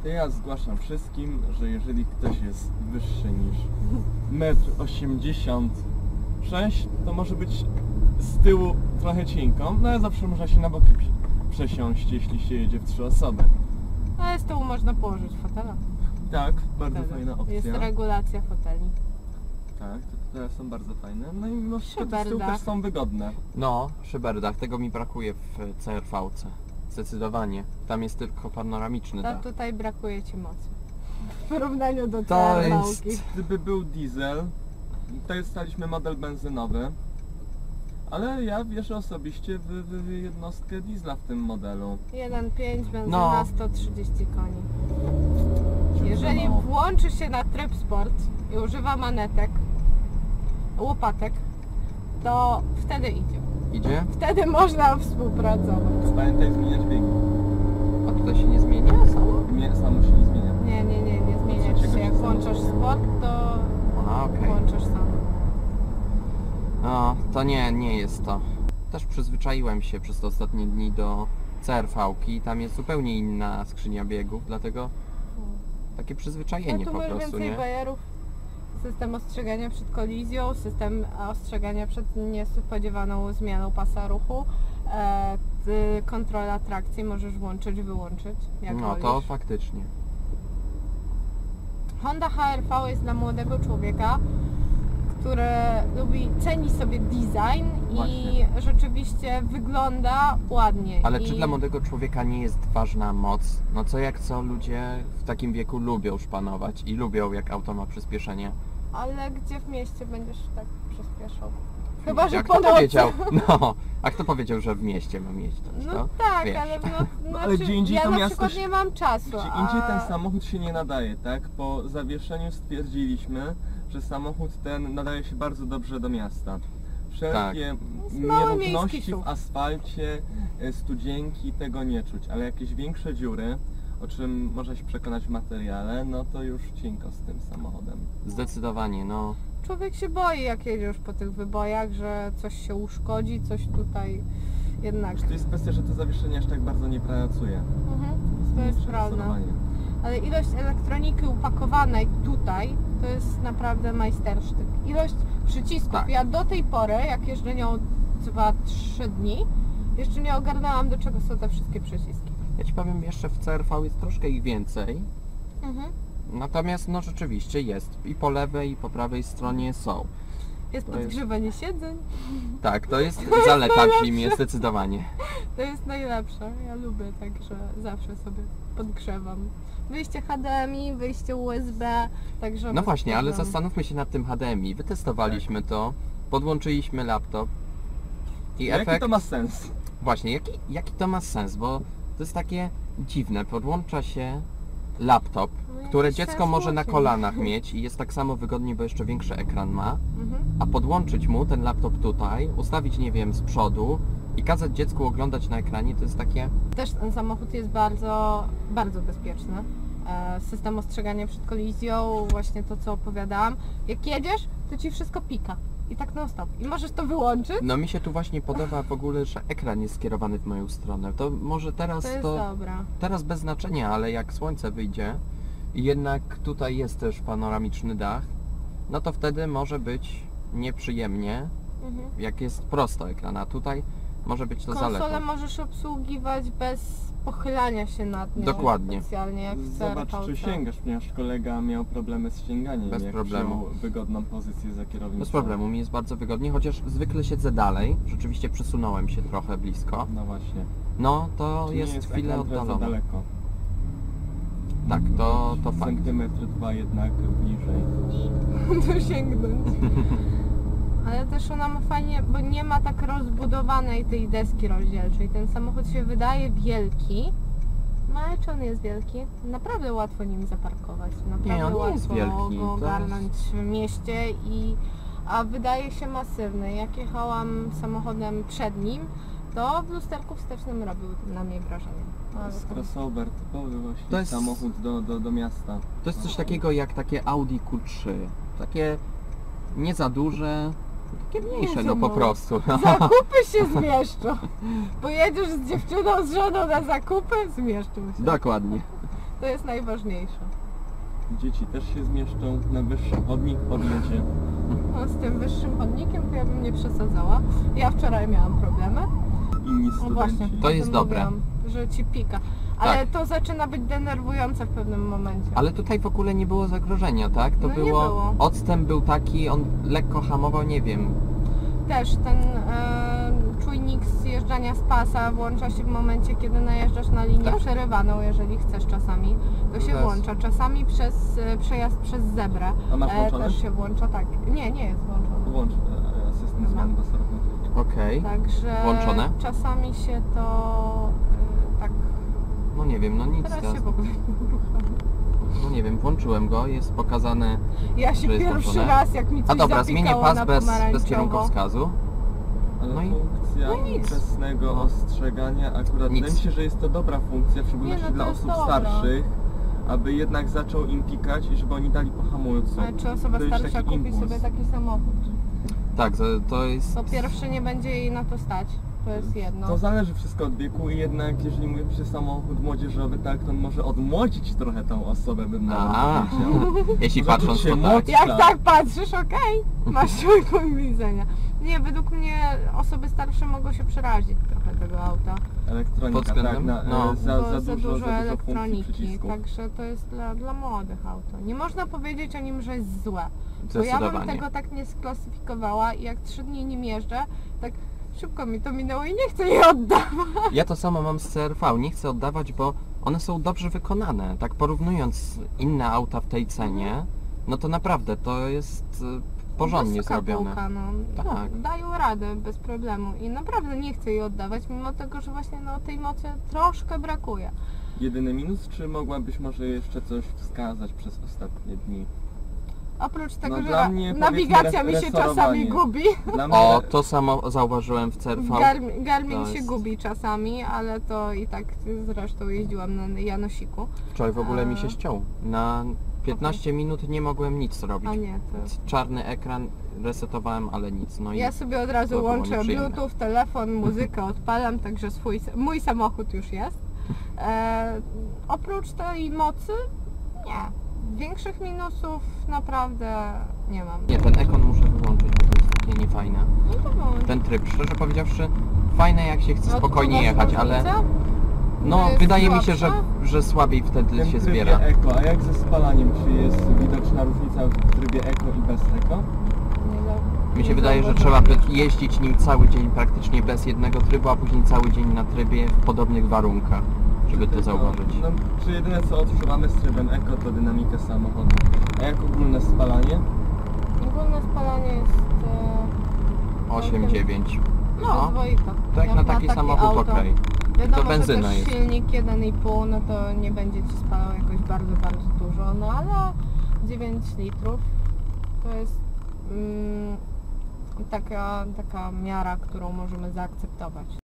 To ja zgłaszam wszystkim, że jeżeli ktoś jest wyższy niż 1,86 m, to może być z tyłu trochę cienką, no ale zawsze można się na boki przesiąść, jeśli się jedzie w 3 osoby. Ale z tyłu można położyć fotela. Tak, bardzo Wtedy fajna opcja. jest regulacja foteli. Tak, te są bardzo fajne. No i mimo wszystko te z tyłu Szyberdach. też są wygodne. No, szyberdach, tego mi brakuje w CR-V-ce. Zdecydowanie. Tam jest tylko panoramiczny To dach. tutaj brakuje Ci mocy. W porównaniu do To CR-V-ki. jest- Gdyby był diesel, to dostaliśmy model benzynowy. Ale ja wierzę osobiście w jednostkę diesla w tym modelu. 1.5, benzyna, No. 130 koni. Ciut Jeżeli za mało. włączy się na tryb sport i używa manetek, łopatek, to wtedy idzie. Idzie? Wtedy można współpracować. Pamiętaj zmieniać biegi. A tutaj się nie zmienia samo? Nie, samo się nie zmienia. Nie zmienia Trzeciego się. Jak się włączasz samo sport, to A, okej. włączasz sam. No, to nie jest to. Też przyzwyczaiłem się przez te ostatnie dni do CR-V-ki. Tam jest zupełnie inna skrzynia biegów, dlatego takie przyzwyczajenie No tu po masz prostu, więcej nie? bajerów. System ostrzegania przed kolizją, system ostrzegania przed niespodziewaną zmianą pasa ruchu, kontrola trakcji możesz włączyć, wyłączyć, jak No wolisz. to faktycznie. Honda HR-V jest dla młodego człowieka, który ceni sobie design i Właśnie. rzeczywiście wygląda ładnie. Ale I... czy dla młodego człowieka nie jest ważna moc? No co jak co ludzie w takim wieku lubią szpanować i lubią jak auto ma przyspieszenie. Ale gdzie w mieście będziesz tak przyspieszał? Chyba, że Jak po kto nocy. powiedział? No, a kto powiedział, że w mieście ma jeździć? No to tak, wiesz. ale No, ale gdzie indziej ja to na miasto przykład się- nie mam czasu. Gdzie indziej ten samochód się nie nadaje, tak? Po zawieszeniu stwierdziliśmy, że samochód ten nadaje się bardzo dobrze do miasta. Wszelkie mały miejski nierówności SUV. w asfalcie, studzienki, tego nie czuć, ale jakieś większe dziury, o czym można się przekonać w materiale, no to już cienko z tym samochodem. Zdecydowanie, no. Człowiek się boi, jak jedzie już po tych wybojach, że coś się uszkodzi, coś tutaj jednak. To jest kwestia, że to zawieszenie aż tak bardzo nie pracuje. To jest prawda. Przestosowanie. Ale ilość elektroniki upakowanej tutaj to jest naprawdę majstersztyk. Ilość przycisków. Tak. Ja do tej pory, jak jeżdżę nią 2-3 dni, jeszcze nie ogarnęłam, do czego są te wszystkie przyciski. Ja Ci powiem, jeszcze w CR-V jest troszkę ich więcej. Natomiast no rzeczywiście jest. I po lewej, i po prawej stronie są. Jest To jest- podgrzewanie siedzeń. Tak, to jest zaleta w zimie, zdecydowanie. To jest najlepsze. Ja lubię, także zawsze sobie podgrzewam. Wyjście HDMI, wyjście USB, także... No bez właśnie, ale problemu. zastanówmy się nad tym HDMI. Wytestowaliśmy to, podłączyliśmy laptop i Jaki efekt... to ma sens? Właśnie, jaki to ma sens, bo to jest takie dziwne. Podłącza się laptop, No i które jakiś dziecko sens może na musi. kolanach mieć i jest tak samo wygodnie, bo jeszcze większy ekran ma, Mhm. a podłączyć mu ten laptop tutaj, ustawić, nie wiem, z przodu i kazać dziecku oglądać na ekranie, to jest takie... Też ten samochód jest bardzo, bardzo bezpieczny. System ostrzegania przed kolizją, właśnie to co opowiadałam. Jak jedziesz, to ci wszystko pika. I tak non stop. I możesz to wyłączyć. No mi się tu właśnie podoba w ogóle, że ekran jest skierowany w moją stronę. To może teraz To jest dobra. teraz bez znaczenia, ale jak słońce wyjdzie i jednak tutaj jest też panoramiczny dach, no to wtedy może być nieprzyjemnie, Mhm. jak jest prosto ekran, a tutaj może być to Konsolę zaletą. możesz obsługiwać bez pochylania się nad nią. Dokładnie. Specjalnie jak w Zobacz, CR-V-ce. czy sięgasz, ponieważ kolega miał problemy z sięganiem, Bez jak problemu. wziął wygodną pozycję za kierownicą. Bez problemu, mi jest bardzo wygodnie, chociaż zwykle siedzę dalej, rzeczywiście przesunąłem się trochę blisko. No właśnie. No to Czy nie jest chwilę ekran trochę za oddalone. daleko. Tak, to fakt. Centymetr dwa jednak bliżej. Tu sięgnąć. Ale też ona ma fajnie, bo nie ma tak rozbudowanej tej deski rozdzielczej. Ten samochód się wydaje wielki. No ale czy on jest wielki? Naprawdę łatwo nim zaparkować. Naprawdę on nie łatwo jest wielki, go to ogarnąć w mieście a wydaje się masywny. Jak jechałam samochodem przed nim, to w lusterku wstecznym robił na mnie wrażenie. To Ale jest to- crossover, typowy właśnie To jest- samochód do miasta. To jest coś takiego jak takie Audi Q3. Takie nie za duże, takie mniejsze, za no po małe. prostu. Zakupy się zmieszczą. Pojedziesz z dziewczyną, z żoną na zakupy, zmieszczą się. Dokładnie. To jest najważniejsze. Dzieci też się zmieszczą na wyższy chodnik, podjedzie. No, z tym wyższym chodnikiem to ja bym nie przesadzała. Ja wczoraj miałam problemy. Inni No właśnie, studenci. To o jest tym dobre. mówiłam, że ci pika. Ale Tak. to zaczyna być denerwujące w pewnym momencie. Ale tutaj w ogóle nie było zagrożenia, tak? To No nie było... było. Odstęp był taki, on lekko hamował, nie wiem. Też ten czujnik zjeżdżania z pasa włącza się w momencie, kiedy najeżdżasz na linię Tak. przerywaną, jeżeli chcesz czasami. To się Teraz. włącza. Czasami przez przejazd przez zebrę A masz włączone? też się włącza, tak. Nie jest włączone. Włącz system zmian pasażerów. Okej. Także Włączone? czasami się to tak. No nie wiem, no nic Teraz teraz. się w ogóle nie uruchamia. No nie wiem, włączyłem go, jest pokazane... Ja się że jest pierwszy włączone. raz, jak mi coś A dobra, zmienię zapikało pas na bez pomarańczowo. kierunkowskazu. Ale No i- funkcja no nic. wczesnego No. ostrzegania akurat Nic. wydaje mi się, że jest to dobra funkcja, w szczególności Nie, no to dla jest osób dobra. starszych, aby jednak zaczął im pikać i żeby oni dali po hamulcu. Ale czy osoba To jest starsza taki kupi impuls. sobie taki samochód? Tak, to jest... Po pierwsze nie będzie jej na to stać. To jest jedno. To zależy wszystko od wieku i jednak jeżeli mówi się samochód młodzieżowy, tak, to on może odmłodzić trochę tą osobę, bym A, nawet powiedział. jeśli Może patrząc czuć się to tak. młodszy. Jak tak patrzysz, okej, masz swój punkt widzenia. Nie, według mnie osoby starsze mogą się przerazić trochę tego auta. Elektronika, Pod względem? tak, No. za Bo dużo funkcji elektroniki, przycisków. także to jest dla młodych auto. Nie można powiedzieć o nim, że jest złe. Bo ja bym Zdecydowanie. tego tak nie sklasyfikowała i jak 3 dni nim jeżdżę, tak szybko mi to minęło i nie chcę jej oddawać. Ja to samo mam z CR-V, nie chcę oddawać, bo one są dobrze wykonane. Tak porównując inne auta w tej cenie, no to naprawdę to jest porządnie Wysoka zrobione. półka, no. Tak. Dają radę bez problemu i naprawdę nie chcę jej oddawać, mimo tego, że właśnie tej mocy troszkę brakuje. Jedyny minus, czy mogłabyś może jeszcze coś wskazać przez ostatnie dni? Oprócz tego, dla że mnie, nawigacja mi powiedzmy, się czasami resorowanie. gubi. Dla mnie O, to samo zauważyłem w CR-V. Garmin To się jest- gubi czasami, ale to i tak zresztą jeździłam na Janosiku. Wczoraj w ogóle mi się ściął. Na 15 minut nie mogłem nic zrobić. A nie, to... Czarny ekran, resetowałem, ale nic. No i Ja sobie od razu to było łączę nieprzyjemne. Bluetooth, telefon, muzykę odpalam, także mój samochód już jest. Oprócz tej mocy, nie. Większych minusów naprawdę nie mam. nie, ten ekran muszę wyłączyć, bo to jest takie niefajne. No to wyłącz. Ten tryb, szczerze powiedziawszy, fajne jak się chce No, spokojnie odczuwasz jechać, ale różnicę? no To jest wydaje mi się, słabsza? że słabiej wtedy ten się trybie zbiera. Eko, a jak ze spalaniem? Czy jest widoczna różnica w trybie Eko i bez Eko? Mi się nie wydaje, że zauważyłam trzeba jeszcze. jeździć nim cały dzień praktycznie bez jednego trybu, a później cały dzień na trybie w podobnych warunkach, żeby to Tylko, zauważyć. No, czy jedyne co odczuwamy z trybem Eko to dynamikę samochodu. A jak ogólne spalanie? Ogólne spalanie jest 8-9. no dwoita. Tak Jak na taki takie samochód auto. okej. Wiadomo, To benzyna że też jest. silnik 1,5, no to nie będzie ci spalał jakoś bardzo dużo, no ale 9 litrów to jest taka miara, którą możemy zaakceptować.